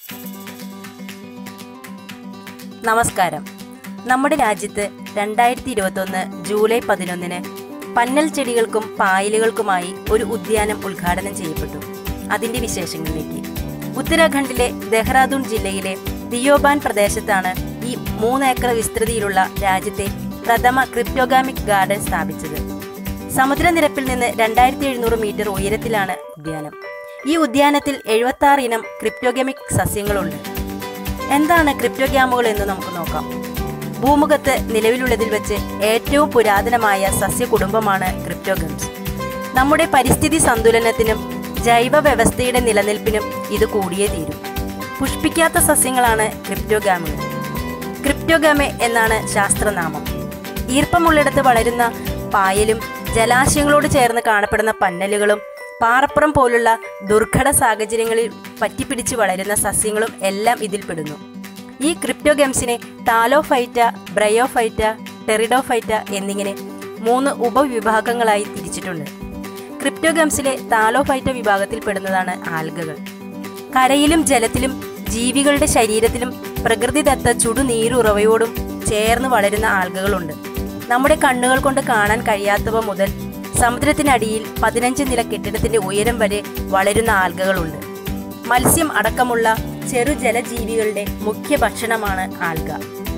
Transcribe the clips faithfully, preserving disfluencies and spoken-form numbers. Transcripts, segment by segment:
നമസ്കാരം. നമ്മുടെ രാജ്യത്ത് രണ്ടായിരത്തി ഇരുപത്തൊന്ന് ജൂലൈ പതിനൊന്നിന് പന്നൽ ചെടികൾക്കും പായലുകൾക്കുമായി ഒരു ഉദ്യാനം ഉദ്ഘാടനം ചെയ്യപ്പെട്ടു. അതിന്റെ വിശേഷങ്ങളിലേക്ക്. ഉത്തരാഖണ്ഡിലെ ദെഹ്റാദൂൺ ജില്ലയിലെ ദിയോബാൻ പ്രദേശത്താണ് ഈ മൂന്നേക്കർ വിസ്തൃതിയിലുള്ള രാജ്യത്തെ പ്രഥമ ക്രിപ്റ്റോഗാമിക് ഗാർഡൻ സ്ഥാപിച്ചത്. സമുദ്രനിരപ്പിൽ നിന്ന് രണ്ടായിരത്തി എഴുന്നൂറ് മീറ്റർ ഉയരത്തിലാണ് ഉദ്യാനം. ഈ ഉദ്യാനത്തിൽ എഴുപത്തി ആറ് ഇനം ക്രിപ്റ്റോഗാമിക് സസ്യങ്ങളുണ്ട്. എന്താണ് ക്രിപ്റ്റോഗാമുകൾ എന്ന് നമുക്ക് നോക്കാം. ഭൂമുഖത്ത് നിലവിലുള്ളതിൽ വെച്ച് ഏറ്റവും പുരാതനമായ സസ്യ കുടുംബമാണ് ക്രിപ്റ്റോഗംസ്. നമ്മുടെ പരിസ്ഥിതി സന്തുലനത്തിനും ജൈവ വ്യവസ്ഥയുടെ നിലനിൽപ്പിനും ഇത് കൂടിയേ തീരും. പുഷ്പിക്കാത്ത സസ്യങ്ങളാണ് ക്രിപ്റ്റോഗാമുകൾ. ക്രിപ്റ്റോഗാമെ എന്നാണ് ശാസ്ത്രനാമം. ഈർപ്പമുള്ളിടത്ത് വളരുന്ന പായലും ജലാശയങ്ങളോട് ചേർന്ന് കാണപ്പെടുന്ന പന്നലുകളും പാറപ്പുറം പോലുള്ള ദുർഘട സാഹചര്യങ്ങളിൽ പറ്റിപ്പിടിച്ച് വളരുന്ന സസ്യങ്ങളും എല്ലാം ഇതിൽപ്പെടുന്നു. ഈ ക്രിപ്റ്റോഗംസിനെ താലോഫൈറ്റ, ബ്രയോഫൈറ്റ, ടെറിഡോഫൈറ്റ എന്നിങ്ങനെ മൂന്ന് ഉപവിഭാഗങ്ങളായി തിരിച്ചിട്ടുണ്ട്. ക്രിപ്റ്റോഗംസിലെ താലോഫൈറ്റ വിഭാഗത്തിൽപ്പെടുന്നതാണ് ആൽഗകൾ. കരയിലും ജലത്തിലും ജീവികളുടെ ശരീരത്തിലും പ്രകൃതിദത്ത ചുടുനീരുറവയോടും ചേർന്ന് വളരുന്ന ആൽഗകളുണ്ട്. നമ്മുടെ കണ്ണുകൾ കൊണ്ട് കാണാൻ കഴിയാത്തവ മുതൽ സമുദ്രത്തിനടിയിൽ പതിനഞ്ച് നില കെട്ടിടത്തിന്റെ ഉയരം വരെ വളരുന്ന ആൽഗകളുണ്ട്. മത്സ്യം അടക്കമുള്ള ചെറു ജലജീവികളുടെ മുഖ്യ ഭക്ഷണമാണ് algae.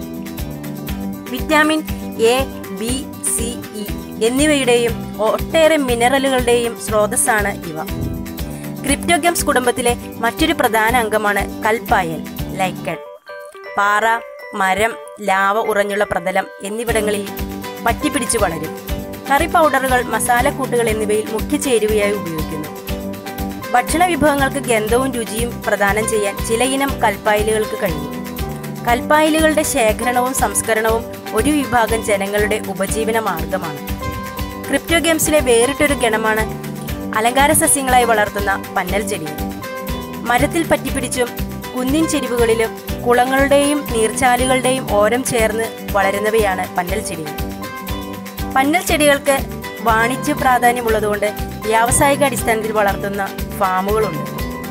Vitamin A, B, C, E എന്നിവയുടെയും ഒട്ടേറെ മിനറലുകളുടെയും സ്രോതസ്സാണ് ഇവ. ക്രിപ്റ്റോഗംസ് കുടുംബത്തിലെ മറ്റൊരു പ്രധാന അംഗമാണ് കൽപ്പായൽ, ലൈക്കൺ. പാറ, മരം, ലാവ ഉറഞ്ഞുള്ള പ്രതലം എന്നിവിടങ്ങളിൽ പറ്റിപ്പിടിച്ചു വളരും. കറി പൗഡറുകൾ, മസാലക്കൂട്ടുകൾ എന്നിവയിൽ മുഖ്യ ചേരുവയായി ഉപയോഗിക്കുന്നു. ഭക്ഷണ വിഭവങ്ങൾക്ക് ഗന്ധവും രുചിയും പ്രദാനം ചെയ്യാൻ ചിലയിനം കൽപ്പായലുകൾക്ക് കഴിയും. കൽപ്പായലുകളുടെ ശേഖരണവും സംസ്കരണവും ഒരു വിഭാഗം ജനങ്ങളുടെ ഉപജീവന മാർഗമാണ്. ക്രിപ്റ്റോഗംസിലെ വേറിട്ടൊരു ഗണമാണ് അലങ്കാര സസ്യങ്ങളായി വളർത്തുന്ന പന്നൽ ചെടികൾ. മരത്തിൽ പറ്റിപ്പിടിച്ചും കുന്നിൻ ചെരിവുകളിലും കുളങ്ങളുടെയും നീർച്ചാലുകളുടെയും ഓരം ചേർന്ന് വളരുന്നവയാണ് പന്നൽ ചെടികൾ. പന്നൽ ചെടികൾക്ക് വാണിജ്യ പ്രാധാന്യമുള്ളതുകൊണ്ട് വ്യാവസായിക അടിസ്ഥാനത്തിൽ വളർത്തുന്ന ഫാമുകളുണ്ട്.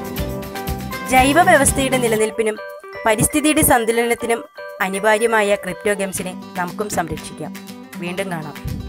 ജൈവ വ്യവസ്ഥയുടെ നിലനിൽപ്പിനും പരിസ്ഥിതിയുടെ സന്തുലനത്തിനും അനിവാര്യമായ ക്രിപ്റ്റോഗംസിനെ നമുക്കും സംരക്ഷിക്കാം. വീണ്ടും കാണാം.